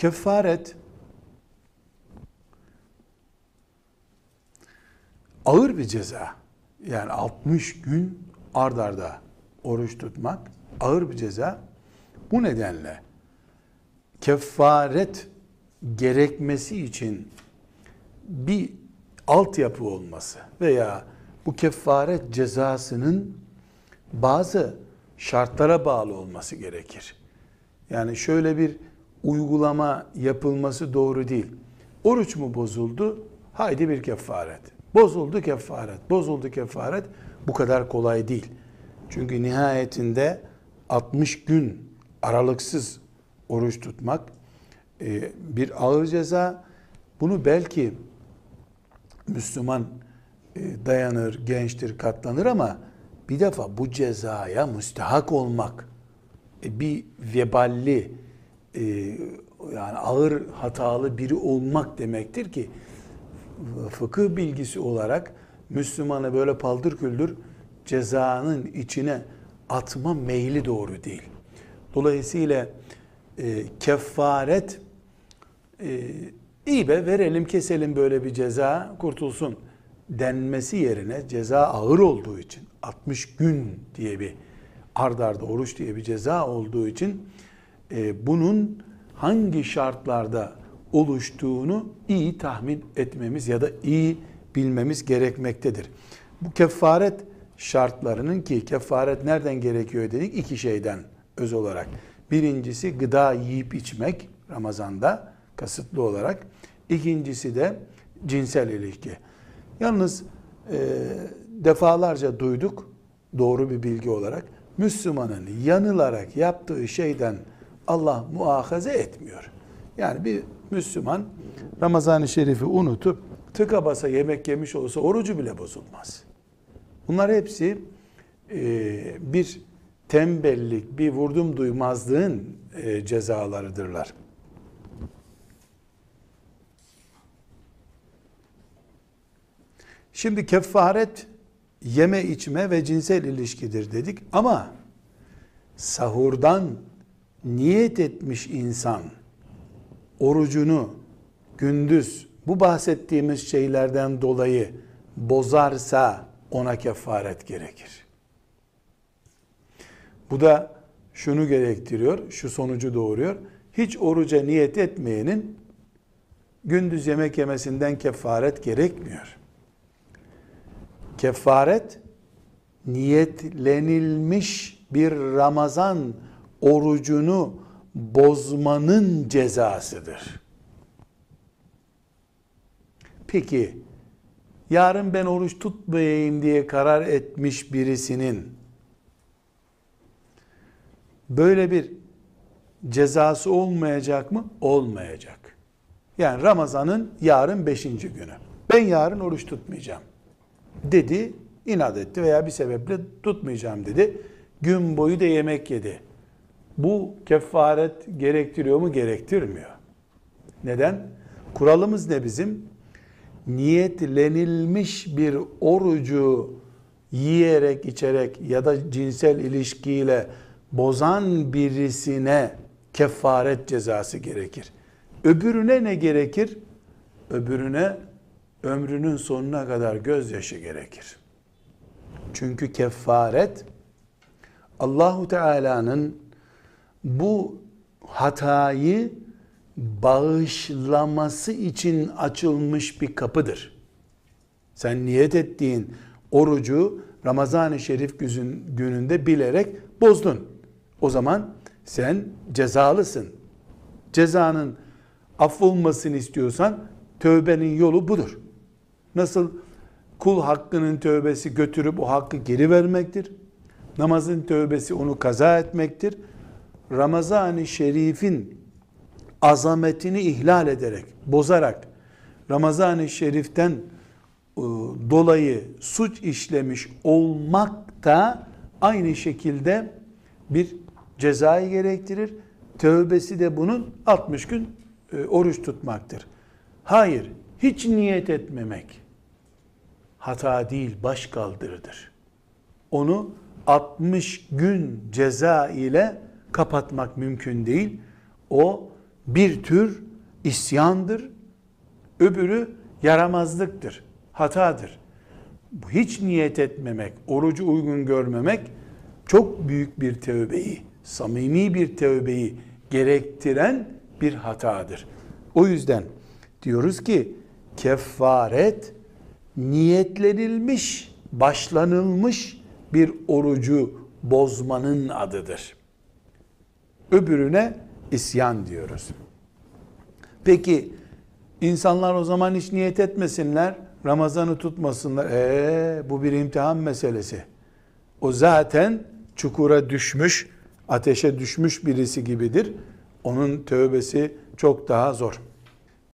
Kefaret ağır bir ceza. Yani 60 gün ard arda oruç tutmak ağır bir ceza. Bu nedenle kefaret gerekmesi için bir altyapı olması veya bu kefaret cezasının bazı şartlara bağlı olması gerekir. Yani şöyle bir uygulama yapılması doğru değil. Oruç mu bozuldu? Haydi bir kefaret. Bozuldu kefaret. Bozuldu kefaret. Bu kadar kolay değil. Çünkü nihayetinde 60 gün aralıksız oruç tutmak bir ağır ceza. Bunu belki Müslüman dayanır, gençtir, katlanır ama bir defa bu cezaya müstehak olmak bir veballi yani ağır hatalı biri olmak demektir ki fıkıh bilgisi olarak Müslümanı böyle paldır küldür cezanın içine atma meyli doğru değil. Dolayısıyla kefaret iyi be verelim keselim böyle bir ceza kurtulsun denmesi yerine ceza ağır olduğu için 60 gün diye bir ard arda oruç diye bir ceza olduğu için bunun hangi şartlarda oluştuğunu iyi tahmin etmemiz ya da iyi bilmemiz gerekmektedir. Bu kefaret şartlarının ki kefaret nereden gerekiyor dedik? İki şeyden öz olarak. Birincisi gıda yiyip içmek Ramazan'da kasıtlı olarak. İkincisi de cinsel ilişki. Yalnız defalarca duyduk doğru bir bilgi olarak Müslümanın yanılarak yaptığı şeyden Allah muahaze etmiyor. Yani bir Müslüman Ramazan-ı Şerif'i unutup tıka basa yemek yemiş olsa orucu bile bozulmaz. Bunlar hepsi bir tembellik, bir vurdum duymazlığın cezalarıdırlar. Şimdi kefaret yeme içme ve cinsel ilişkidir dedik ama sahurdan niyet etmiş insan orucunu gündüz bu bahsettiğimiz şeylerden dolayı bozarsa ona kefaret gerekir. Bu da şunu gerektiriyor, şu sonucu doğuruyor. Hiç oruca niyet etmeyenin gündüz yemek yemesinden kefaret gerekmiyor. Kefaret niyetlenilmiş bir Ramazan orucunu bozmanın cezasıdır. Peki yarın ben oruç tutmayayım diye karar etmiş birisinin böyle bir cezası olmayacak mı? Olmayacak. Yani Ramazan'ın yarın 5. günü. Ben yarın oruç tutmayacağım dedi, inat etti veya bir sebeple tutmayacağım dedi. Gün boyu da yemek yedi. Bu kefaret gerektiriyor mu? Gerektirmiyor. Neden? Kuralımız ne bizim? Niyetlenilmiş bir orucu yiyerek, içerek ya da cinsel ilişkiyle bozan birisine kefaret cezası gerekir. Öbürüne ne gerekir? Öbürüne ömrünün sonuna kadar gözyaşı gerekir. Çünkü kefaret Allahu Teala'nın bu hatayı bağışlaması için açılmış bir kapıdır. Sen niyet ettiğin orucu Ramazan-ı Şerif gününde bilerek bozdun. O zaman sen cezalısın. Cezanın affolmasını istiyorsan tövbenin yolu budur. Nasıl kul hakkının tövbesi götürüp o hakkı geri vermektir. Namazın tövbesi onu kaza etmektir. Ramazan-ı Şerif'in azametini ihlal ederek, bozarak Ramazan-ı Şerif'ten dolayı suç işlemiş olmak da aynı şekilde bir cezayı gerektirir. Tövbesi de bunun 60 gün oruç tutmaktır. Hayır, hiç niyet etmemek hata değil, başkaldırıdır. Onu 60 gün ceza ile kapatmak mümkün değil. O bir tür isyandır, öbürü yaramazlıktır, hatadır. Hiç niyet etmemek, orucu uygun görmemek çok büyük bir tövbeyi, samimi bir tövbeyi gerektiren bir hatadır. O yüzden diyoruz ki kefaret niyetlenilmiş, başlanılmış bir orucu bozmanın adıdır. Öbürüne isyan diyoruz. Peki insanlar o zaman hiç niyet etmesinler, Ramazan'ı tutmasınlar. Bu bir imtihan meselesi. O zaten çukura düşmüş, ateşe düşmüş birisi gibidir. Onun tövbesi çok daha zor.